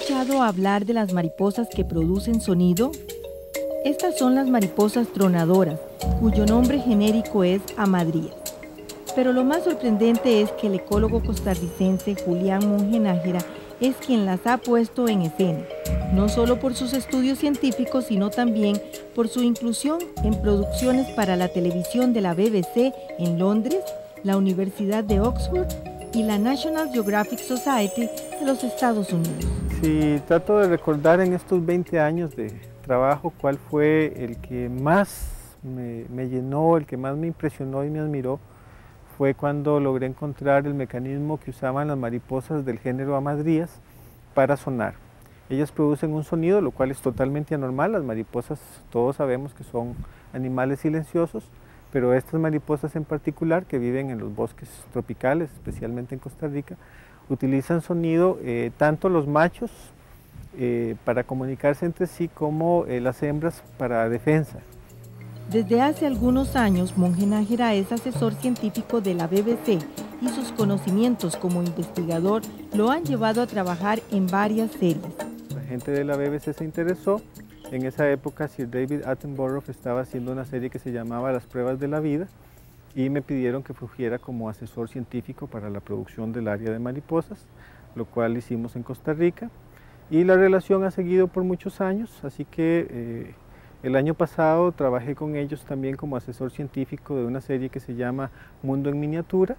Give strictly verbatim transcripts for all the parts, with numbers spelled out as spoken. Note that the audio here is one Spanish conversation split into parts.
escuchado hablar de las mariposas que producen sonido? Estas son las mariposas tronadoras, cuyo nombre genérico es hamadrías. Pero lo más sorprendente es que el ecólogo costarricense Julián Monge Nájera es quien las ha puesto en escena, no solo por sus estudios científicos, sino también por su inclusión en producciones para la televisión de la B B C en Londres, la Universidad de Oxford y la National Geographic Society de los Estados Unidos. Si trato de recordar en estos veinte años de trabajo cuál fue el que más me, me llenó, el que más me impresionó y me admiró, fue cuando logré encontrar el mecanismo que usaban las mariposas del género hamadrías para sonar. Ellas producen un sonido, lo cual es totalmente anormal. Las mariposas, todos sabemos que son animales silenciosos, pero estas mariposas en particular, que viven en los bosques tropicales, especialmente en Costa Rica, utilizan sonido, eh, tanto los machos eh, para comunicarse entre sí, como eh, las hembras para defensa. Desde hace algunos años, Monge Nájera es asesor científico de la B B C y sus conocimientos como investigador lo han llevado a trabajar en varias series. La gente de la B B C se interesó. En esa época Sir David Attenborough estaba haciendo una serie que se llamaba Las pruebas de la vida y me pidieron que fungiera como asesor científico para la producción del área de mariposas, lo cual hicimos en Costa Rica, y la relación ha seguido por muchos años, así que eh, el año pasado trabajé con ellos también como asesor científico de una serie que se llama Mundo en Miniatura,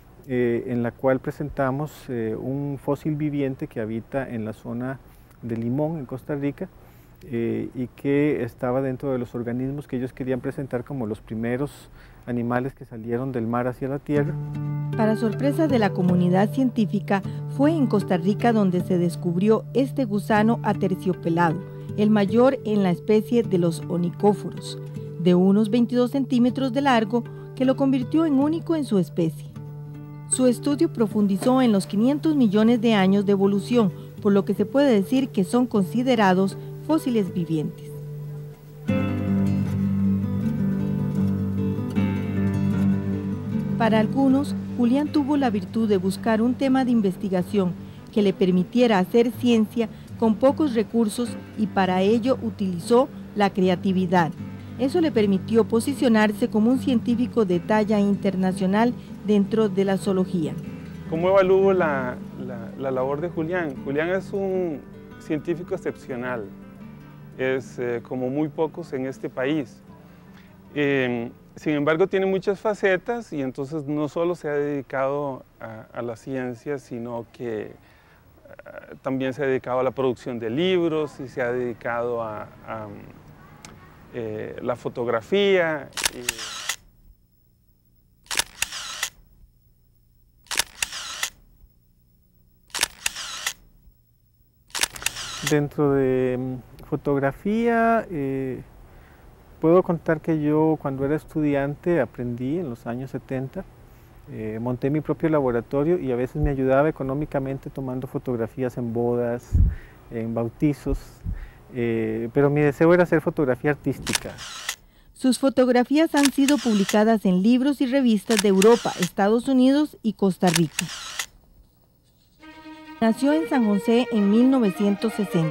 eh, en la cual presentamos eh, un fósil viviente que habita en la zona de Limón, en Costa Rica, eh, y que estaba dentro de los organismos que ellos querían presentar como los primeros animales que salieron del mar hacia la tierra. Para sorpresa de la comunidad científica, fue en Costa Rica donde se descubrió este gusano aterciopelado, el mayor en la especie de los onicóforos, de unos veintidós centímetros de largo, que lo convirtió en único en su especie. Su estudio profundizó en los quinientos millones de años de evolución, por lo que se puede decir que son considerados fósiles vivientes. Para algunos, Julián tuvo la virtud de buscar un tema de investigación que le permitiera hacer ciencia con pocos recursos, y para ello utilizó la creatividad. Eso le permitió posicionarse como un científico de talla internacional dentro de la zoología. ¿Cómo evalúo la, la, la labor de Julián? Julián es un científico excepcional, es eh, como muy pocos en este país. Eh, sin embargo, tiene muchas facetas y entonces no solo se ha dedicado a, a la ciencia, sino que uh, también se ha dedicado a la producción de libros y se ha dedicado a, a eh, la fotografía. Y... Dentro de fotografía, eh, puedo contar que yo cuando era estudiante aprendí en los años setenta, eh, monté mi propio laboratorio y a veces me ayudaba económicamente tomando fotografías en bodas, en bautizos, eh, pero mi deseo era hacer fotografía artística. Sus fotografías han sido publicadas en libros y revistas de Europa, Estados Unidos y Costa Rica. Nació en San José en mil novecientos sesenta.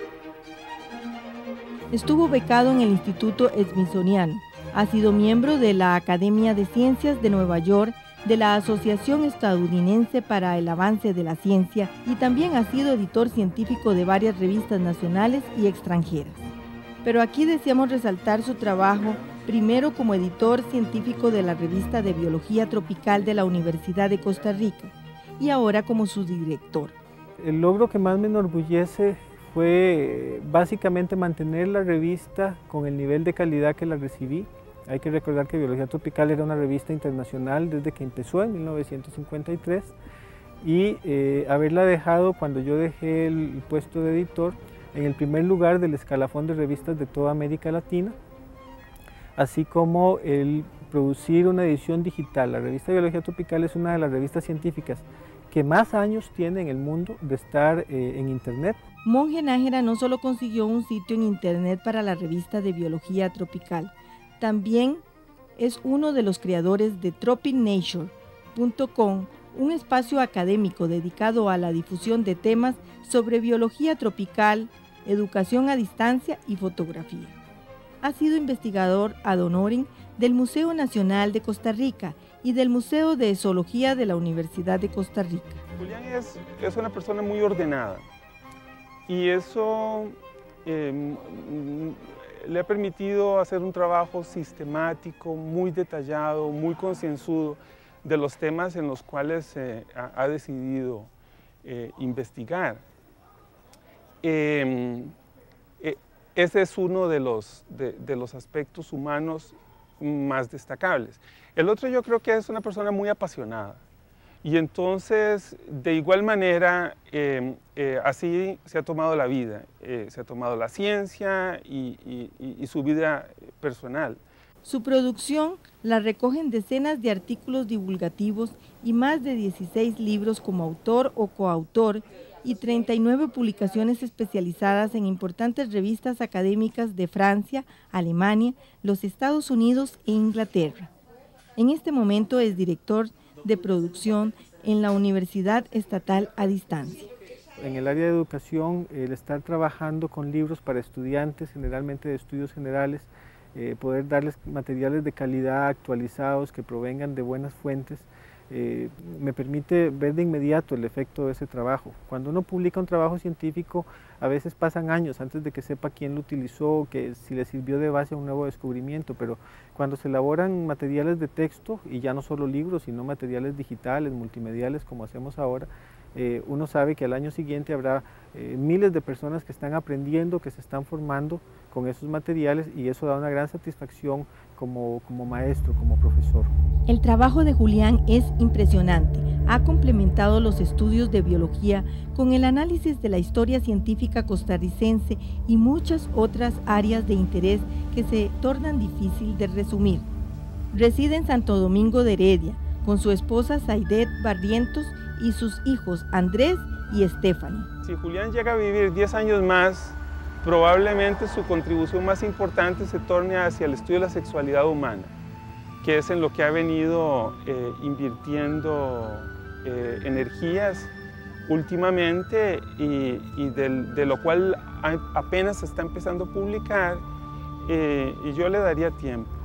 Estuvo becado en el Instituto Smithsoniano. Ha sido miembro de la Academia de Ciencias de Nueva York, de la Asociación Estadounidense para el Avance de la Ciencia, y también ha sido editor científico de varias revistas nacionales y extranjeras. Pero aquí deseamos resaltar su trabajo, primero como editor científico de la revista de Biología Tropical de la Universidad de Costa Rica, y ahora como su director. El logro que más me enorgullece fue básicamente mantener la revista con el nivel de calidad que la recibí. Hay que recordar que Biología Tropical era una revista internacional desde que empezó en mil novecientos cincuenta y tres, y eh, haberla dejado cuando yo dejé el puesto de editor en el primer lugar del escalafón de revistas de toda América Latina, así como el producir una edición digital. La revista Biología Tropical es una de las revistas científicas que más años tiene en el mundo de estar eh, en internet. Monge Nájera no solo consiguió un sitio en internet para la revista de Biología Tropical, también es uno de los creadores de tropic nature punto com, un espacio académico dedicado a la difusión de temas sobre biología tropical, educación a distancia y fotografía. Ha sido investigador ad honorem del Museo Nacional de Costa Rica y del Museo de Zoología de la Universidad de Costa Rica. Julián es, es una persona muy ordenada y eso eh, le ha permitido hacer un trabajo sistemático, muy detallado, muy concienzudo de los temas en los cuales eh, ha, ha decidido eh, investigar. Eh, eh, ese es uno de los, de, de los aspectos humanos más destacables. El otro yo creo que es una persona muy apasionada y entonces de igual manera eh, eh, así se ha tomado la vida, eh, se ha tomado la ciencia y, y, y su vida personal. Su producción la recogen decenas de artículos divulgativos y más de dieciséis libros como autor o coautor y treinta y nueve publicaciones especializadas en importantes revistas académicas de Francia, Alemania, los Estados Unidos e Inglaterra. En este momento es director de producción en la Universidad Estatal a Distancia. En el área de educación, el estar trabajando con libros para estudiantes, generalmente de estudios generales, eh, poder darles materiales de calidad actualizados que provengan de buenas fuentes, eh, me permite ver de inmediato el efecto de ese trabajo. Cuando uno publica un trabajo científico, a veces pasan años antes de que sepa quién lo utilizó, que si le sirvió de base a un nuevo descubrimiento, pero cuando se elaboran materiales de texto, y ya no solo libros, sino materiales digitales, multimediales, como hacemos ahora, eh, uno sabe que al año siguiente habrá eh, miles de personas que están aprendiendo, que se están formando con esos materiales, y eso da una gran satisfacción como, como maestro, como profesor. El trabajo de Julián es impresionante. Ha complementado los estudios de biología con el análisis de la historia científica costarricense y muchas otras áreas de interés que se tornan difícil de resumir. Reside en Santo Domingo de Heredia con su esposa Zaidet Barrientos y sus hijos Andrés y Stephanie. Si Julián llega a vivir diez años más, probablemente su contribución más importante se torne hacia el estudio de la sexualidad humana, que es en lo que ha venido eh, invirtiendo eh, energías últimamente y, y del, de lo cual apenas se está empezando a publicar, eh, y yo le daría tiempo.